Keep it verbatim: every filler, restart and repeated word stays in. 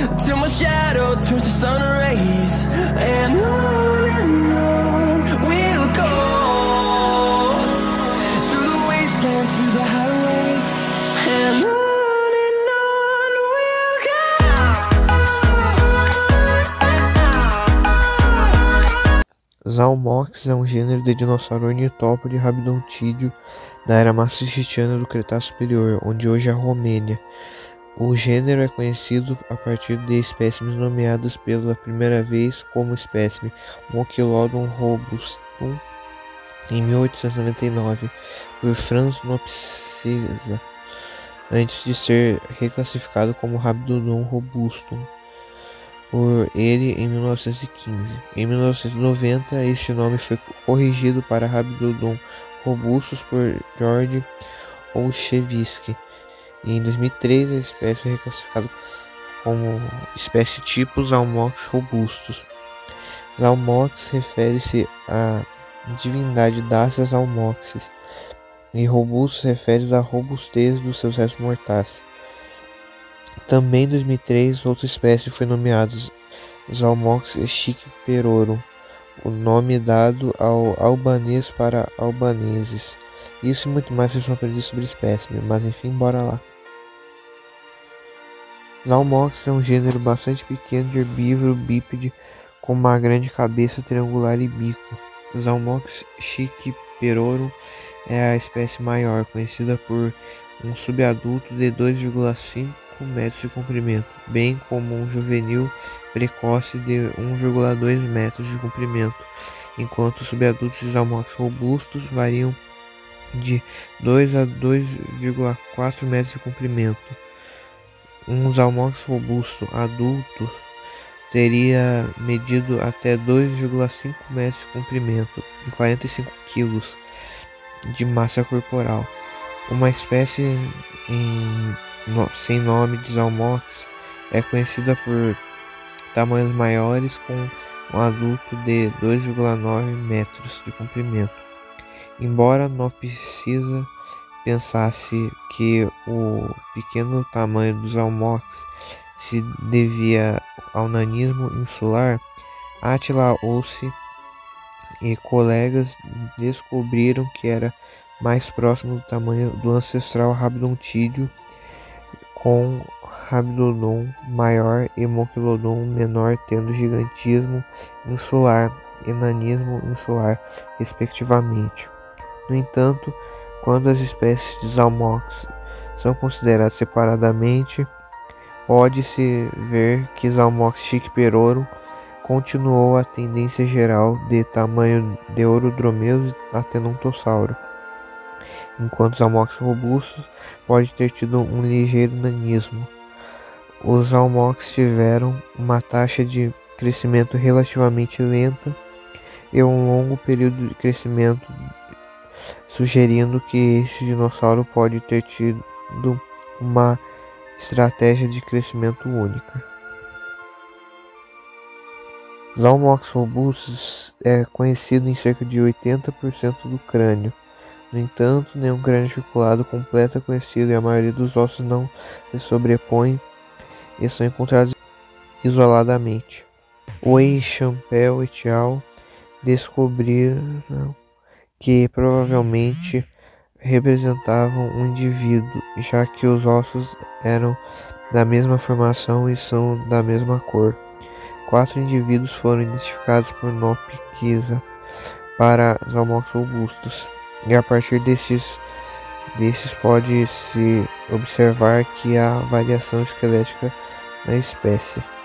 till my shadow turns to sun rays. And on and on we'll go, through the wastelands, through the highways, and on. Zalmox é um gênero de dinossauro ornitópode rabdontídeo da era maastrichtiana do Cretáceo Superior, onde hoje é a Romênia. O gênero é conhecido a partir de espécimes nomeadas pela primeira vez como espécime Mochilodon robustum em mil oitocentos e noventa e nove por Franz Nopcsa, antes de ser reclassificado como Rabdodon robustum por ele em mil novecentos e quinze. Em mil novecentos e noventa, este nome foi corrigido para Rabdodon robustus por George Olszewski. E em dois mil e três, a espécie foi reclassificada como espécie tipo Zalmox robustus. Zalmox refere-se à divindade Dacia Zalmoxis, e robustus refere-se à robustez dos seus restos mortais. Também em dois mil e três, outra espécie foi nomeada Zalmox chiquiperorum, o nome dado ao albanês para albaneses. Isso e muito mais vocês vão aprender sobre espécime, mas enfim, bora lá. Zalmox é um gênero bastante pequeno de herbívoro bípede com uma grande cabeça triangular e bico. Zalmox chiquiperorum é a espécie maior, conhecida por um subadulto de dois vírgula cinco metros de comprimento, bem como um juvenil precoce de um vírgula dois metros de comprimento, enquanto os subadultos de Zalmox robustus variam de dois a dois vírgula quatro metros de comprimento. Um Zalmox robusto adulto teria medido até dois vírgula cinco metros de comprimento e quarenta e cinco quilos de massa corporal. Uma espécie em, no, sem nome de Zalmox é conhecida por tamanhos maiores, com um adulto de dois vírgula nove metros de comprimento. Embora Nopcsa pensasse que o pequeno tamanho dos Zalmox se devia ao nanismo insular, Attila Hölzl e colegas descobriram que era mais próximo do tamanho do ancestral Rabdontídeo, com Rabdodon maior e Mochilodon menor tendo gigantismo insular e nanismo insular, respectivamente. No entanto, quando as espécies de Zalmox são consideradas separadamente, pode-se ver que Zalmox chiquiperorum continuou a tendência geral de tamanho de Orodromeus a Tenontossauro, enquanto Zalmox robustus pode ter tido um ligeiro nanismo. Os Zalmox tiveram uma taxa de crescimento relativamente lenta e um longo período de crescimento, sugerindo que este dinossauro pode ter tido uma estratégia de crescimento única. Zalmox robustus é conhecido em cerca de oitenta por cento do crânio. No entanto, nenhum crânio articulado completo é conhecido e a maioria dos ossos não se sobrepõem e são encontrados isoladamente. Wei Champel et al. Descobriram que provavelmente representavam um indivíduo, já que os ossos eram da mesma formação e são da mesma cor. Quatro indivíduos foram identificados por Nopcsa para Zalmox robustus, e a partir desses, desses pode-se observar que há variação esquelética na espécie.